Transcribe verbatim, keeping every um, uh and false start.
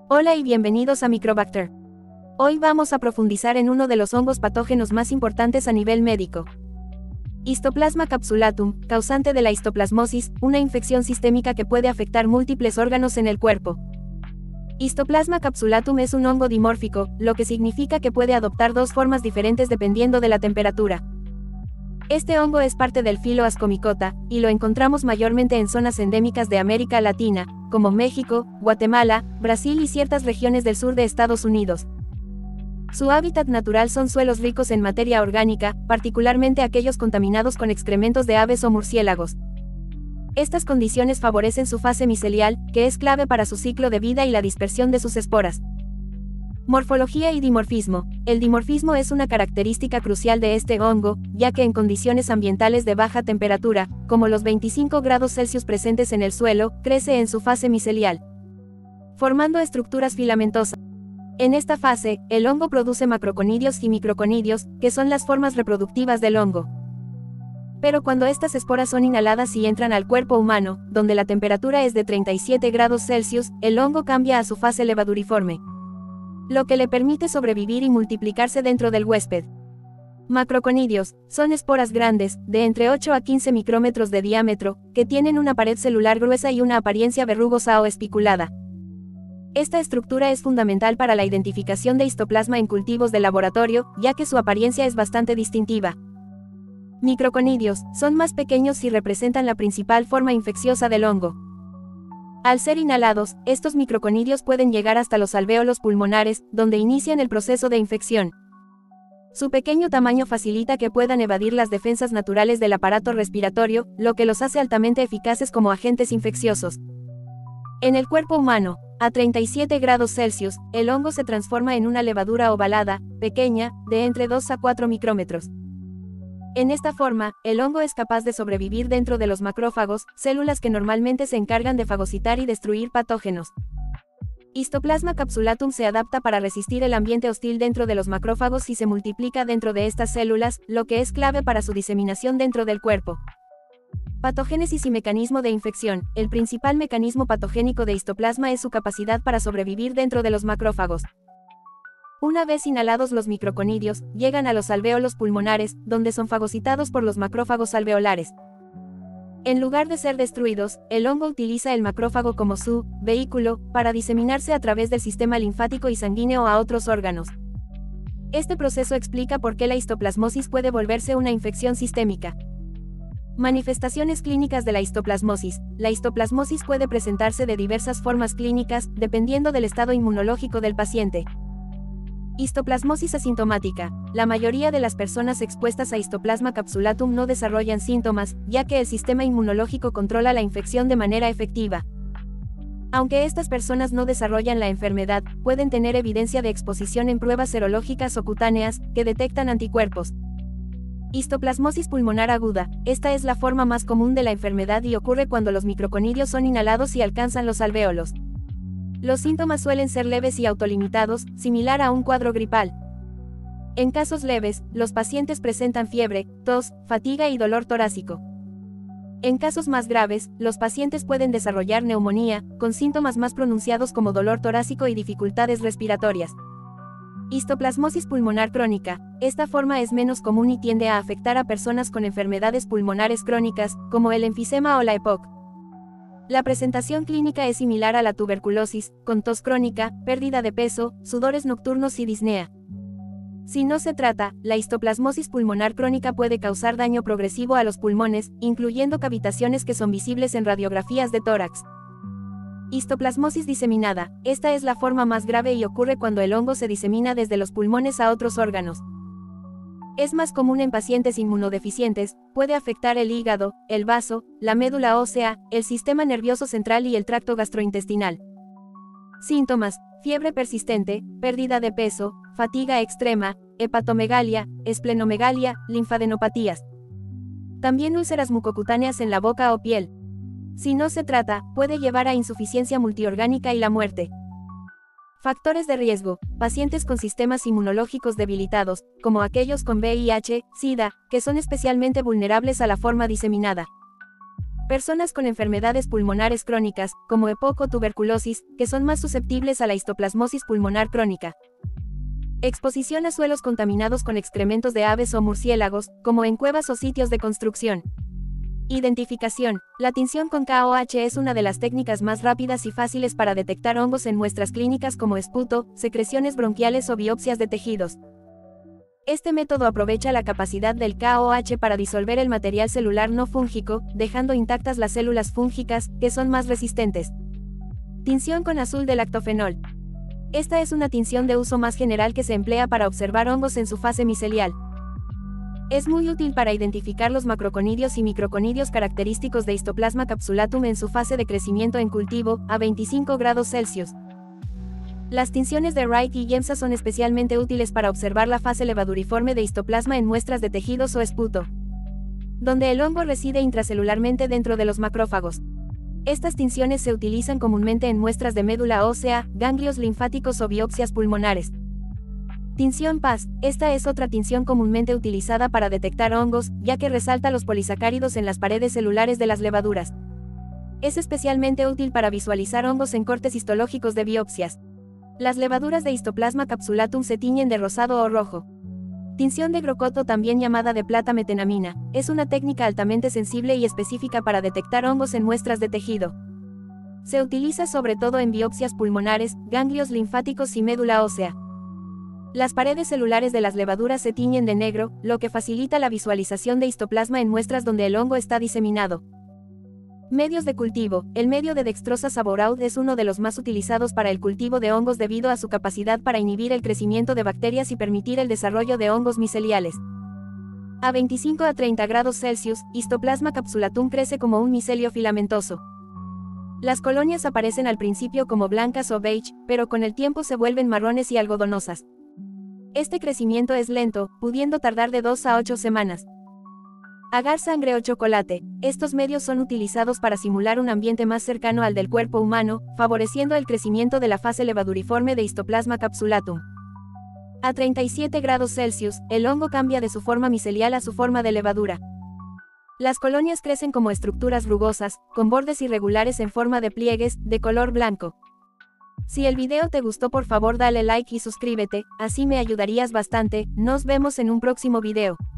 Hola y bienvenidos a Microbacter. Hoy vamos a profundizar en uno de los hongos patógenos más importantes a nivel médico. Histoplasma capsulatum, causante de la histoplasmosis, una infección sistémica que puede afectar múltiples órganos en el cuerpo. Histoplasma capsulatum es un hongo dimórfico, lo que significa que puede adoptar dos formas diferentes dependiendo de la temperatura. Este hongo es parte del filo Ascomycota, y lo encontramos mayormente en zonas endémicas de América Latina, como México, Guatemala, Brasil y ciertas regiones del sur de Estados Unidos. Su hábitat natural son suelos ricos en materia orgánica, particularmente aquellos contaminados con excrementos de aves o murciélagos. Estas condiciones favorecen su fase micelial, que es clave para su ciclo de vida y la dispersión de sus esporas. Morfología y dimorfismo. El dimorfismo es una característica crucial de este hongo, ya que en condiciones ambientales de baja temperatura, como los veinticinco grados Celsius presentes en el suelo, crece en su fase micelial, formando estructuras filamentosas. En esta fase, el hongo produce macroconidios y microconidios, que son las formas reproductivas del hongo. Pero cuando estas esporas son inhaladas y entran al cuerpo humano, donde la temperatura es de treinta y siete grados Celsius, el hongo cambia a su fase levaduriforme, lo que le permite sobrevivir y multiplicarse dentro del huésped. Macroconidios son esporas grandes, de entre ocho a quince micrómetros de diámetro, que tienen una pared celular gruesa y una apariencia verrugosa o espiculada. Esta estructura es fundamental para la identificación de histoplasma en cultivos de laboratorio, ya que su apariencia es bastante distintiva. Microconidios son más pequeños y representan la principal forma infecciosa del hongo. Al ser inhalados, estos microconidios pueden llegar hasta los alvéolos pulmonares, donde inician el proceso de infección. Su pequeño tamaño facilita que puedan evadir las defensas naturales del aparato respiratorio, lo que los hace altamente eficaces como agentes infecciosos. En el cuerpo humano, a treinta y siete grados Celsius, el hongo se transforma en una levadura ovalada, pequeña, de entre dos a cuatro micrómetros. En esta forma, el hongo es capaz de sobrevivir dentro de los macrófagos, células que normalmente se encargan de fagocitar y destruir patógenos. Histoplasma capsulatum se adapta para resistir el ambiente hostil dentro de los macrófagos y se multiplica dentro de estas células, lo que es clave para su diseminación dentro del cuerpo. Patogénesis y mecanismo de infección. El principal mecanismo patogénico de histoplasma es su capacidad para sobrevivir dentro de los macrófagos. Una vez inhalados los microconidios, llegan a los alvéolos pulmonares, donde son fagocitados por los macrófagos alveolares. En lugar de ser destruidos, el hongo utiliza el macrófago como su vehículo para diseminarse a través del sistema linfático y sanguíneo a otros órganos. Este proceso explica por qué la histoplasmosis puede volverse una infección sistémica. Manifestaciones clínicas de la histoplasmosis. La histoplasmosis puede presentarse de diversas formas clínicas, dependiendo del estado inmunológico del paciente. Histoplasmosis asintomática. La mayoría de las personas expuestas a Histoplasma capsulatum no desarrollan síntomas, ya que el sistema inmunológico controla la infección de manera efectiva. Aunque estas personas no desarrollan la enfermedad, pueden tener evidencia de exposición en pruebas serológicas o cutáneas, que detectan anticuerpos. Histoplasmosis pulmonar aguda. Esta es la forma más común de la enfermedad y ocurre cuando los microconidios son inhalados y alcanzan los alvéolos. Los síntomas suelen ser leves y autolimitados, similar a un cuadro gripal. En casos leves, los pacientes presentan fiebre, tos, fatiga y dolor torácico. En casos más graves, los pacientes pueden desarrollar neumonía, con síntomas más pronunciados como dolor torácico y dificultades respiratorias. Histoplasmosis pulmonar crónica. Esta forma es menos común y tiende a afectar a personas con enfermedades pulmonares crónicas, como el enfisema o la E P O C. La presentación clínica es similar a la tuberculosis, con tos crónica, pérdida de peso, sudores nocturnos y disnea. Si no se trata, la histoplasmosis pulmonar crónica puede causar daño progresivo a los pulmones, incluyendo cavitaciones que son visibles en radiografías de tórax. Histoplasmosis diseminada. Esta es la forma más grave y ocurre cuando el hongo se disemina desde los pulmones a otros órganos. Es más común en pacientes inmunodeficientes, puede afectar el hígado, el vaso, la médula ósea, el sistema nervioso central y el tracto gastrointestinal. Síntomas: fiebre persistente, pérdida de peso, fatiga extrema, hepatomegalia, esplenomegalia, linfadenopatías. También úlceras mucocutáneas en la boca o piel. Si no se trata, puede llevar a insuficiencia multiorgánica y la muerte. Factores de riesgo. Pacientes con sistemas inmunológicos debilitados, como aquellos con V I H, SIDA, que son especialmente vulnerables a la forma diseminada. Personas con enfermedades pulmonares crónicas, como EPOC o tuberculosis, que son más susceptibles a la histoplasmosis pulmonar crónica. Exposición a suelos contaminados con excrementos de aves o murciélagos, como en cuevas o sitios de construcción. Identificación. La tinción con K O H es una de las técnicas más rápidas y fáciles para detectar hongos en muestras clínicas como esputo, secreciones bronquiales o biopsias de tejidos. Este método aprovecha la capacidad del K O H para disolver el material celular no fúngico, dejando intactas las células fúngicas, que son más resistentes. Tinción con azul de lactofenol. Esta es una tinción de uso más general que se emplea para observar hongos en su fase micelial. Es muy útil para identificar los macroconidios y microconidios característicos de Histoplasma capsulatum en su fase de crecimiento en cultivo, a veinticinco grados Celsius. Las tinciones de Wright y Yemsa son especialmente útiles para observar la fase levaduriforme de histoplasma en muestras de tejidos o esputo, donde el hongo reside intracelularmente dentro de los macrófagos. Estas tinciones se utilizan comúnmente en muestras de médula ósea, ganglios linfáticos o biopsias pulmonares. Tinción P A S. Esta es otra tinción comúnmente utilizada para detectar hongos, ya que resalta los polisacáridos en las paredes celulares de las levaduras. Es especialmente útil para visualizar hongos en cortes histológicos de biopsias. Las levaduras de Histoplasma capsulatum se tiñen de rosado o rojo. Tinción de grocoto, también llamada de plata metenamina, es una técnica altamente sensible y específica para detectar hongos en muestras de tejido. Se utiliza sobre todo en biopsias pulmonares, ganglios linfáticos y médula ósea. Las paredes celulares de las levaduras se tiñen de negro, lo que facilita la visualización de histoplasma en muestras donde el hongo está diseminado. Medios de cultivo. El medio de Dextrosa Saboroud es uno de los más utilizados para el cultivo de hongos debido a su capacidad para inhibir el crecimiento de bacterias y permitir el desarrollo de hongos miceliales. A veinticinco a treinta grados Celsius, Histoplasma capsulatum crece como un micelio filamentoso. Las colonias aparecen al principio como blancas o beige, pero con el tiempo se vuelven marrones y algodonosas. Este crecimiento es lento, pudiendo tardar de dos a ocho semanas. Agar sangre o chocolate. Estos medios son utilizados para simular un ambiente más cercano al del cuerpo humano, favoreciendo el crecimiento de la fase levaduriforme de Histoplasma capsulatum. A treinta y siete grados Celsius, el hongo cambia de su forma micelial a su forma de levadura. Las colonias crecen como estructuras rugosas, con bordes irregulares en forma de pliegues, de color blanco. Si el video te gustó, por favor dale like y suscríbete, así me ayudarías bastante. Nos vemos en un próximo video.